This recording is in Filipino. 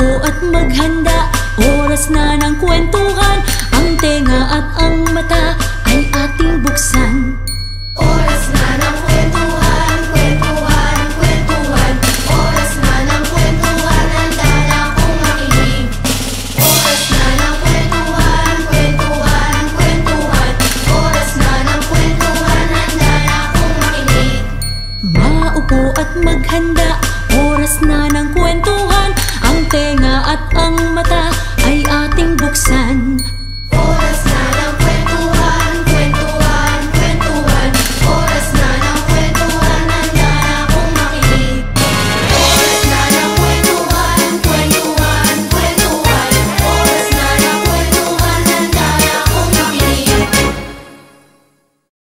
Maupo at maghanda, oras na ng kwentuhan. Ang tenga at ang mata ay ating buksan. Oras na ng kwentuhan, kwentuhan, kwentuhan. Oras na ng kwentuhan, handa na akong makinig. Oras na ng kwentuhan, kwentuhan, kwentuhan. Oras na ng kwentuhan, handa na akong makinig. Maupo at maghanda, oras na ng kwentuhan. Ang tenga at ang mata ay ating buksan.